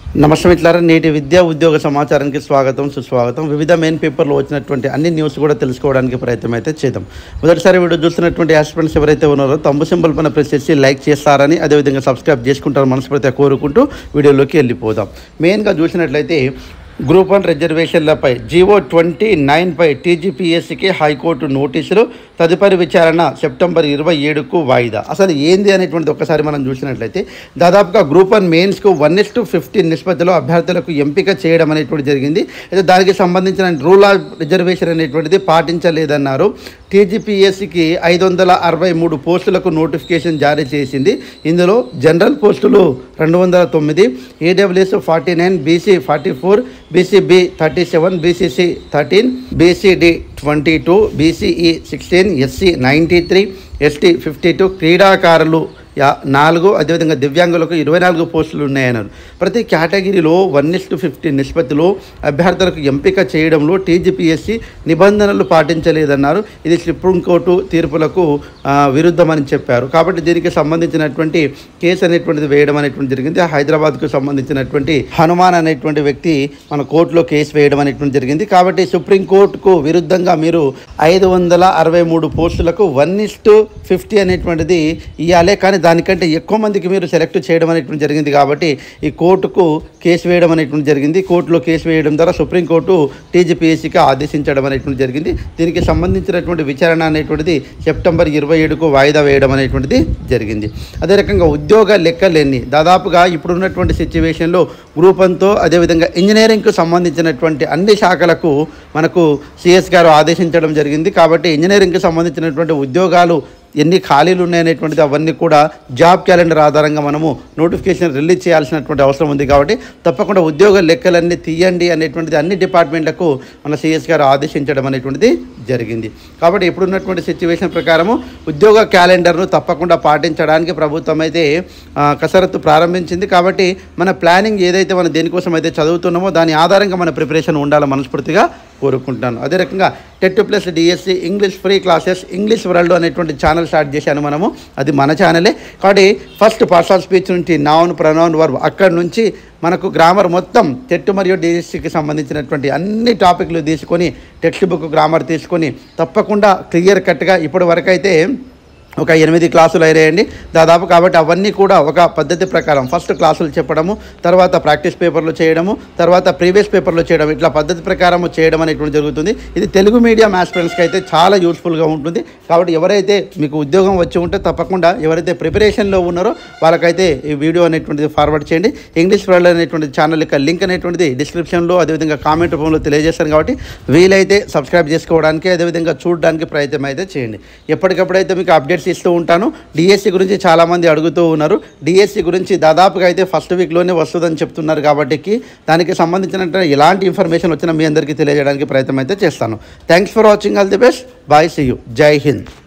నమస్తే మిత్రులారా, నేటి విద్యా ఉద్యోగ సమాచారానికి స్వాగతం సుస్వాగతం. వివిధ మెయిన్ పేపర్లో వచ్చినటువంటి అన్ని న్యూస్ కూడా తెలుసుకోవడానికి ప్రయత్నం అయితే చేద్దాం. మొదటిసారి వీడియో చూస్తున్నటువంటి ఆస్పిరెంట్స్ ఎవరైతే ఉన్నారో తమ్ము సింబల్ పైన ప్రెస్ చేసి లైక్ చేస్తారని, అదేవిధంగా సబ్స్క్రైబ్ చేసుకుంటారని మనస్ఫూర్తిగా కోరుకుంటూ వీడియోలోకి వెళ్ళిపోదాం. మెయిన్గా చూసినట్లయితే గ్రూప్ 1 రిజర్వేషన్లపై జీవో 29పై టీజీపీఎస్సీకి హైకోర్టు నోటీసులు, తదుపరి విచారణ సెప్టెంబర్ 27కు వాయిదా. అసలు ఏంది అనేటువంటిది ఒక్కసారి మనం చూసినట్లయితే దాదాపుగా గ్రూప్ 1 మెయిన్స్కు 1:15 నిష్పత్తిలో అభ్యర్థులకు ఎంపిక చేయడం అనేటువంటి జరిగింది. అయితే దానికి సంబంధించిన రూల్ ఆఫ్ రిజర్వేషన్ అనేటువంటిది పాటించలేదన్నారు. టీజీపీఎస్సీకి 563 పోస్టులకు నోటిఫికేషన్ జారీ చేసింది. ఇందులో జనరల్ పోస్టులు 209, EWS 49, BC 44, BCB 37, BCC 13, BCD 22, BCE 16, SC 93, ST 52, క్రీడాకారులు 4, అదేవిధంగా దివ్యాంగులకు 24 పోస్టులు ఉన్నాయన్నారు. ప్రతి కేటగిరీలో 1:15 నిష్పత్తిలో అభ్యర్థులకు ఎంపిక చేయడంలో టీజీపీఎస్సీ నిబంధనలు పాటించలేదన్నారు. ఇది సుప్రీంకోర్టు తీర్పులకు విరుద్ధమని చెప్పారు. కాబట్టి దీనికి సంబంధించినటువంటి కేసు అనేటువంటిది వేయడం అనేటువంటి జరిగింది. హైదరాబాద్కు సంబంధించినటువంటి హనుమాన్ అనేటువంటి వ్యక్తి మన కోర్టులో కేసు వేయడం అనేటువంటి జరిగింది. కాబట్టి సుప్రీంకోర్టుకు విరుద్ధంగా మీరు 563 పోస్టులకు 1:50 అనేటువంటిది ఇవ్వాలి, కానీ దానికంటే ఎక్కువ మందికి మీరు సెలెక్ట్ చేయడం అనేటువంటి జరిగింది. కాబట్టి ఈ కోర్టుకు కేసు వేయడం అనేటువంటి జరిగింది. కోర్టులో కేసు వేయడం ద్వారా సుప్రీంకోర్టు టీజీపీఎస్సీకి ఆదేశించడం అనేటువంటి జరిగింది. దీనికి సంబంధించినటువంటి విచారణ అనేటువంటిది సెప్టెంబర్ 27కు వాయిదా వేయడం అనేటువంటిది జరిగింది. అదే రకంగా ఉద్యోగ లెక్కలెన్ని దాదాపుగా ఇప్పుడున్నటువంటి సిచ్యువేషన్లో గ్రూప్ 1తో అదేవిధంగా ఇంజనీరింగ్కు సంబంధించినటువంటి అన్ని శాఖలకు మనకు సిఎస్ గారు ఆదేశించడం జరిగింది. కాబట్టి ఇంజనీరింగ్కి సంబంధించినటువంటి ఉద్యోగాలు ఎన్ని ఖాళీలు ఉన్నాయనేటువంటిది అవన్నీ కూడా జాబ్ క్యాలెండర్ ఆధారంగా మనము నోటిఫికేషన్ రిలీజ్ చేయాల్సినటువంటి అవసరం ఉంది. కాబట్టి తప్పకుండా ఉద్యోగ లెక్కలన్నీ తీయండి అనేటువంటిది అన్ని డిపార్ట్మెంట్లకు మన సిఎస్ గారు ఆదేశించడం అనేటువంటిది జరిగింది. కాబట్టి ఇప్పుడున్నటువంటి సిచ్యువేషన్ ప్రకారము ఉద్యోగ క్యాలెండర్ను తప్పకుండా పాటించడానికి ప్రభుత్వం అయితే కసరత్తు ప్రారంభించింది. కాబట్టి మన ప్లానింగ్ ఏదైతే మనం దేనికోసం అయితే చదువుతున్నామో దాని ఆధారంగా మన ప్రిపరేషన్ ఉండాలని మనస్ఫూర్తిగా కోరుకుంటాను. అదే రకంగా TET plus DSC English free classes English world అనేటువంటి ఛానల్ స్టార్ట్ చేశాను మనము. అది మన ఛానలే. కాబట్టి ఫస్ట్ పార్ట్స్ స్పీచ్ నుంచి నౌన్, ప్రొనౌన్, వర్బ్ అక్కడి నుంచి మనకు గ్రామర్ మొత్తం టెట్ మరియు డిఎస్సికి సంబంధించినటువంటి అన్ని టాపిక్లు తీసుకొని టెక్స్ట్ బుక్ గ్రామర్ తీసుకొని తప్పకుండా క్లియర్ కట్గా ఇప్పటి వరకు అయితే ఒక 8 క్లాసులు అయినాయండి దాదాపు. కాబట్టి అవన్నీ కూడా ఒక పద్ధతి ప్రకారం ఫస్ట్ క్లాసులు చెప్పడము, తర్వాత ప్రాక్టీస్ పేపర్లు చేయడము, తర్వాత ప్రీవియస్ పేపర్లు చేయడం, ఇట్లా పద్ధతి ప్రకారం చేయడం అనేటువంటి జరుగుతుంది. ఇది తెలుగు మీడియం ఆస్పిరెంట్స్కి అయితే చాలా యూస్ఫుల్గా ఉంటుంది. కాబట్టి ఎవరైతే మీకు ఉద్యోగం వచ్చి ఉంటే తప్పకుండా ఎవరైతే ప్రిపరేషన్లో ఉన్నారో వాళ్ళకైతే ఈ వీడియో అనేటువంటిది ఫార్వర్డ్ చేయండి. ఇంగ్లీష్ వరల్డ్ అనేటువంటి ఛానల్ యొక్క లింక్ అనేటువంటిది డిస్క్రిప్షన్లో అదేవిధంగా కామెంట్ రూపంలో తెలియజేస్తాను. కాబట్టి వీలైతే సబ్స్క్రైబ్ చేసుకోవడానికి అదేవిధంగా చూడడానికి ప్రయత్నం అయితే చేయండి. ఎప్పటికప్పుడైతే మీకు అప్డేట్స్ ఇస్తూ ఉంటాను. డిఎస్సి గురించి చాలామంది అడుగుతూ ఉన్నారు. డిఎస్సి గురించి దాదాపుగా అయితే ఫస్ట్ వీక్లోనే వస్తుందని చెప్తున్నారు. కాబట్టి దానికి సంబంధించిన ఎలాంటి ఇన్ఫర్మేషన్ వచ్చినా మీ అందరికీ తెలియజేయడానికి ప్రయత్నం అయితే చేస్తాను. Thanks for watching. All the best. Bye. See you. Jai Hind.